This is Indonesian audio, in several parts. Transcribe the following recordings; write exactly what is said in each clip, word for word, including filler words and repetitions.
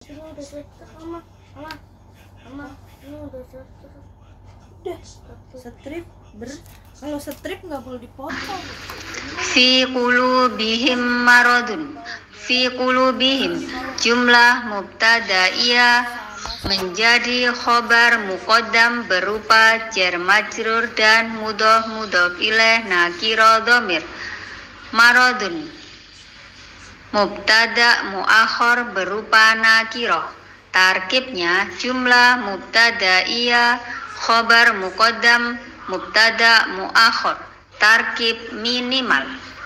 Ini udah setruk, Mama. Mama. Mama, ini udah setruk. Udah, strip ber kalau strip nggak perlu dipotong. Fi qulubihim maradun. Fi qulubihim, jumlah mubtada'iyah menjadi khobar muqaddam berupa jar majrur dan mudhof mudhof ilaih nakira dhamir. Maradun mubtada muakhar berupa nakirah. Tarkibnya jumlah mubtada'iyah khobar muqaddam mubtada muakhar. Tarkib minimal.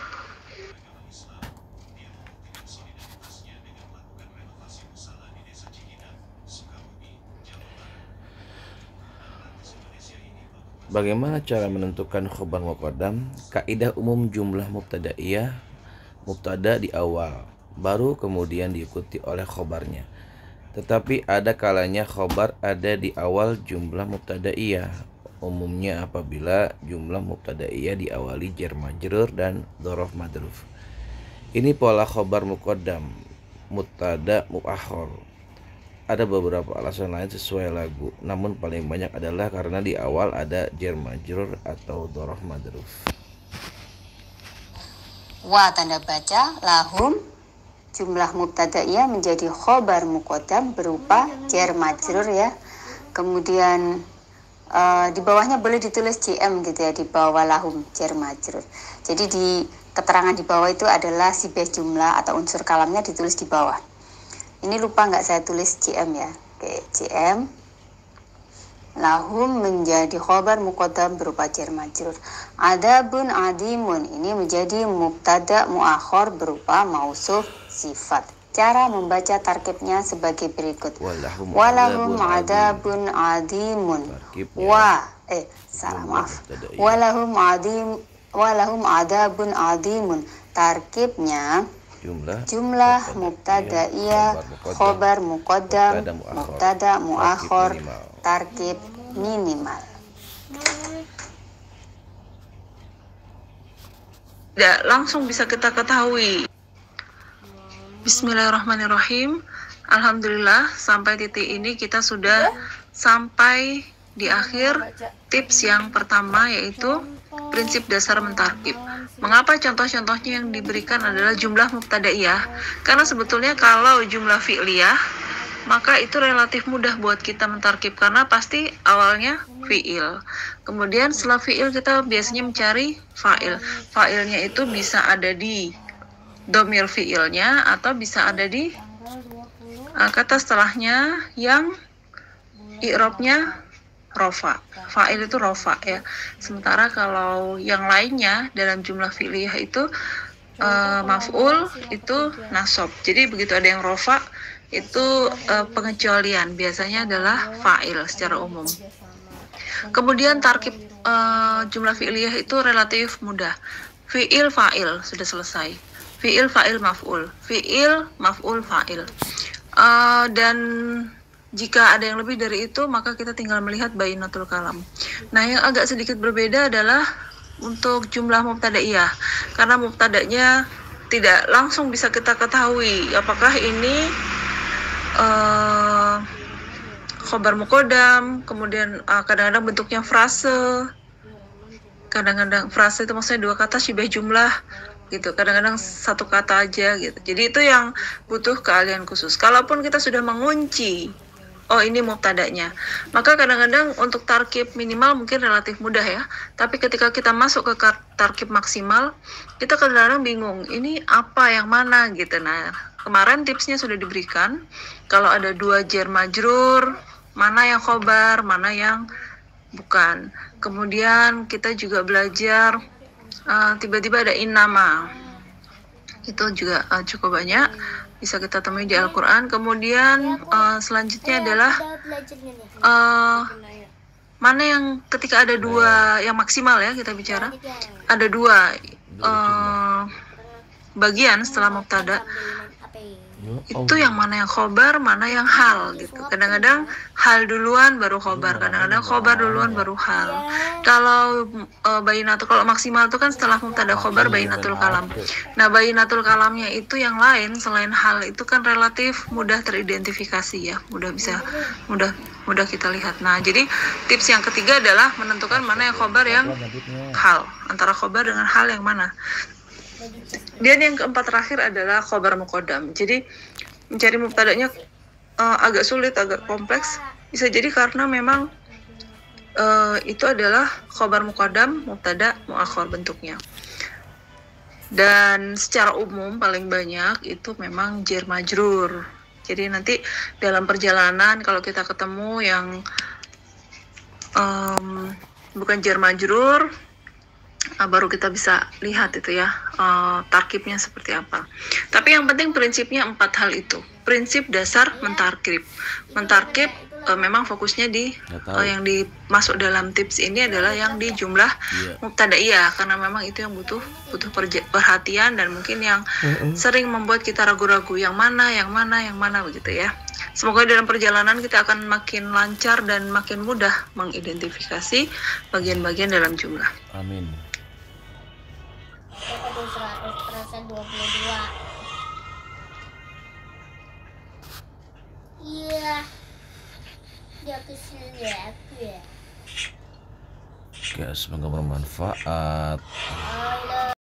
Bagaimana cara menentukan khobar muqaddam? Kaidah umum jumlah mubtadaiyah, mubtada di awal, baru kemudian diikuti oleh khobarnya. Tetapi ada kalanya khobar ada di awal jumlah mubtadaiyah. Umumnya apabila jumlah mubtadaiyah diawali jar majrur dan dzaraf madruf. Ini pola khobar muqaddam, mubtada muakhar. Ada beberapa alasan lain sesuai lagu, namun paling banyak adalah karena di awal ada jar majrur atau dzaraf madruf. Wa tanda baca lahum, jumlah mubtadaiyah menjadi khobar muqaddam berupa jar majrur ya. Kemudian uh, di bawahnya boleh ditulis J M gitu ya, di bawah lahum jar majrur. Jadi di keterangan di bawah itu adalah sibeh jumlah atau unsur kalamnya ditulis di bawah. Ini lupa nggak saya tulis J M ya. Oke, J M lahum menjadi khobar muqaddam berupa jar majrur. Adabun adimun ini menjadi mubtada muakhar berupa mausuf sifat. Cara membaca tarkibnya sebagai berikut. Walahum, Walahum adabun adimun. Wa eh salah maaf. Walahum adim walahum adabun adimun. Tarkibnya Jumlah, jumlah mubtadaiyah khobar muqaddam mubtada muakhar tarkib minimal. Tidak langsung bisa kita ketahui. Bismillahirrahmanirrahim. Alhamdulillah sampai titik ini kita sudah sampai di akhir tips yang pertama, yaitu prinsip dasar mentarkib. Mengapa contoh-contohnya yang diberikan adalah jumlah mubtadaiyah? Karena sebetulnya kalau jumlah fi'liyah, maka itu relatif mudah buat kita mentarkib karena pasti awalnya fi'il. Kemudian setelah fi'il kita biasanya mencari fa'il. Fa'ilnya itu bisa ada di domir fi'ilnya atau bisa ada di uh, kata setelahnya yang i'rabnya rofa. Fa'il itu rofa ya. Sementara kalau yang lainnya dalam jumlah fi'liyah itu uh, maf'ul itu nasab. Jadi begitu ada yang rofa itu uh, pengecualian, biasanya adalah fa'il secara umum. Kemudian tarkib uh, jumlah fi'liyah itu relatif mudah. Fi'il fa'il sudah selesai. Fi'il fa'il maf'ul. Fi'il maf'ul fa'il. Uh, dan jika ada yang lebih dari itu, maka kita tinggal melihat bainatul kalam. Nah, yang agak sedikit berbeda adalah untuk jumlah mubtadaiyah. Karena mubtadanya tidak langsung bisa kita ketahui apakah ini uh, khobar muqaddam, kemudian uh, kadang-kadang bentuknya frase. Kadang-kadang frase itu maksudnya dua kata syibah jumlah gitu. Kadang-kadang satu kata aja gitu. Jadi itu yang butuh keahlian khusus. Kalaupun kita sudah mengunci oh ini mubtadanya, maka kadang-kadang untuk tarkib minimal mungkin relatif mudah ya. Tapi ketika kita masuk ke tarkib maksimal, kita kadang-kadang bingung, ini apa yang mana gitu. Nah, kemarin tipsnya sudah diberikan. Kalau ada dua jar majrur, mana yang khobar, mana yang bukan. Kemudian kita juga belajar uh, tiba-tiba ada innama. Itu juga uh, cukup banyak. Bisa kita temui di Al-Quran. Kemudian uh, selanjutnya adalah uh, mana yang ketika ada dua yang maksimal ya, kita bicara ada dua uh, bagian setelah mubtada. itu yang mana yang khobar, mana yang hal gitu. Kadang-kadang hal duluan baru khobar, kadang-kadang khobar duluan baru hal. Kalau e, bayinatul, kalau maksimal itu kan setelah mubtada khobar bayinatul kalam. Nah, bayinatul kalamnya itu yang lain selain hal itu kan relatif mudah teridentifikasi ya, mudah bisa mudah mudah kita lihat. Nah, jadi tips yang ketiga adalah menentukan mana yang khobar, yang hal, antara khobar dengan hal yang mana. Dan yang keempat terakhir adalah khobar muqaddam. Jadi mencari mubtadanya uh, agak sulit, agak kompleks. Bisa jadi karena memang uh, itu adalah khobar muqaddam, mubtada muakhar bentuknya. Dan secara umum paling banyak itu memang jar majrur. Jadi nanti dalam perjalanan kalau kita ketemu yang um, bukan jar majrur, Uh, baru kita bisa lihat itu ya uh, tarkibnya seperti apa. Tapi yang penting prinsipnya empat hal itu. Prinsip dasar mentarkib. Mentarkib uh, memang fokusnya di uh, yang dimasuk dalam tips ini adalah yang di jumlah yeah. mubtadaiyah, karena memang itu yang butuh butuh perhatian dan mungkin yang mm-hmm. sering membuat kita ragu-ragu yang mana, yang mana, yang mana begitu ya. Semoga dalam perjalanan kita akan makin lancar dan makin mudah mengidentifikasi bagian-bagian dalam jumlah. Amin. seratus persen dua puluh dua. Iya. Dia kesini aku ya. Oke, semoga bermanfaat. Halo.